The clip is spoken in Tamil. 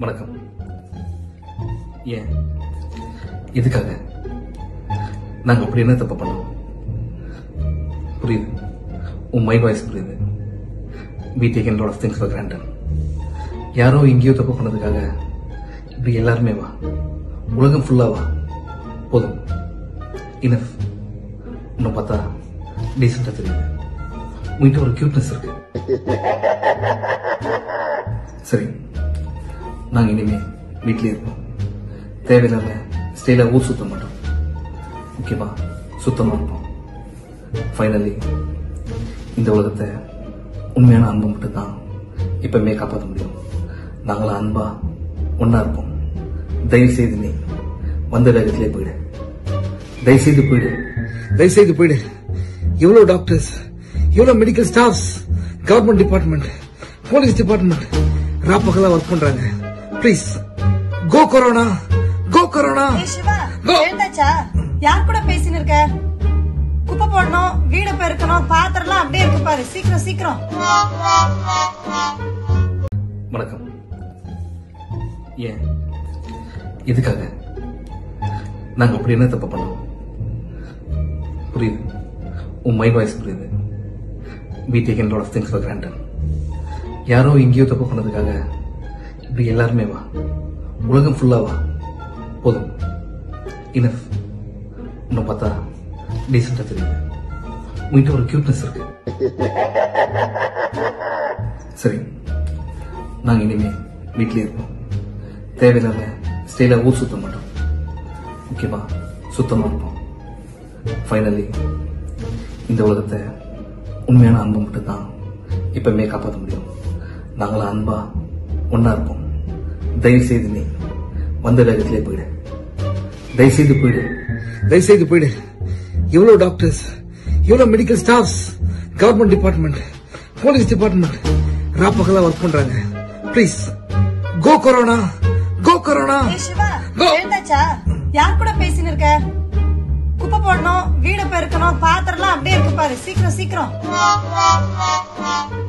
வணக்கம். ஏன் எதுக்காக நாங்க அப்படி என்ன தப்பு பண்ணோம்? புரியுது, உன் மைண்ட் வாய்ஸ் புரியுது. we taken lot of things for granted. யாரோ எங்கேயோ தப்பு பண்ணதுக்காக இப்படி எல்லாருமே வா, உலகம் ஃபுல்லா வா, போதும், இனஃப். இன்னும் பார்த்தா டீசெண்டா தெரியுது, உங்ககிட்ட ஒரு கியூட்னஸ் இருக்கு. சரி, நாங்க இனிமே வீட்லயே இருப்போம். தேவையில்லாம ஸ்டைல ஊர் சுத்த மாட்டோம். ஓகேவா? சுத்தமா இருப்போம். ஃபைனலி இந்த உலகத்தை உண்மையான அன்பு மட்டும் தான் எப்பவுமே காப்பாற்ற முடியும். நாங்களாம் அன்பா ஒன்னா இருப்போம். தயவு செய்து நீ வந்த வேகத்திலே போயிடு. தயவு செய்து போயிடு, தயவு செய்து போயிடு. எவ்வளவு டாக்டர்ஸ், எவ்வளவு medical staffs, government department, police department ராப்பகலா ஒர்க் பண்றாங்க. Please go corona, go corona. யார் கூட பேசின்னு இருக்க? குப்பை போடணும், வீடு பெருக்கணும், பாத்திரம்லாம் அப்படியே இருக்கு பாரு. சீக்கிரம் சீக்கிரம். வணக்கம். ஏன் எதுக்காக நாங்க அப்படி என்ன தப்பு பண்ணோம்? புரியுது, உன் மைண்ட் வாய்ஸ் புரியுது. we taken lot of things for granted. யாரோ எங்கேயோ தப்பு பண்ணதுக்காக இப்படி எல்லாருமே வா, உலகம் ஃபுல்லா வா, போதும், இனஃப். இன்னும் பார்த்தா டீசெண்டா தெரியுது, உங்ககிட்ட ஒரு கியூட்னஸ் இருக்கு. சரி, நாங்க இனிமே வீட்லயே இருப்போம். தேவையில்லாம ஸ்டைல ஊர் சுத்த மாட்டோம். ஓகேவா? சுத்தமா இருப்போம். ஃபைனலி இந்த உலகத்தை உண்மையான அன்பு மட்டும் தான் எப்பவுமே காப்பாற்ற முடியும். நாங்களாம் அன்பா ஒன்னா இருப்போம். தயவு செய்து நீ வந்த வேகத்திலே போயிடு. தயவு செய்து போயிடு, தயவு செய்து போயிடு. எவ்வளவு டாக்டர்ஸ், எவ்வளவு medical staffs, government department, police department ராப்பகலா ஒர்க் பண்றாங்க. Please go corona, go corona. யார் கூட பேசின்னு இருக்க? குப்பை போடணும், வீடு பெருக்கணும், பாத்திரம்லாம் அப்படியே இருக்கு பாரு. சீக்கிரம் சீக்கிரம்.